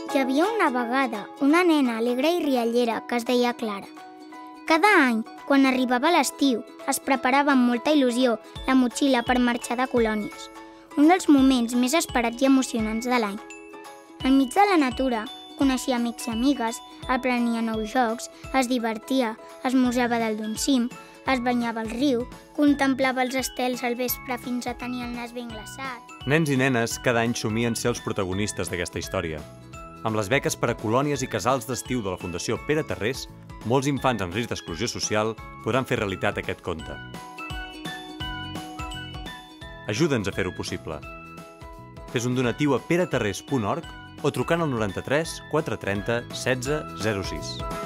Hi havia una vegada una nena alegre i riallera que es deia Clara. Cada any, quan arribava l'estiu, es preparava amb molta il·lusió la motxilla per marxar de colònies, un dels moments més esperats i emocionants de l'any. Enmig de la natura, coneixia amics i amigues, aprenia nous jocs, es divertia, esmorzava dalt d'un cim, es banyava al riu, contemplava els estels al vespre fins a tenir el nas ben glaçat. Nens i nenes cada any somien ser els protagonistes d'aquesta història. Amb les beques per a colònies i casals d'estiu de la Fundació Pere Tarrés, molts infants en risc d'exclusió social podran fer realitat aquest conte. Ajuda'ns a fer-ho possible. Fes un donatiu a peretarrés.org o trucant al 93 430 16 06.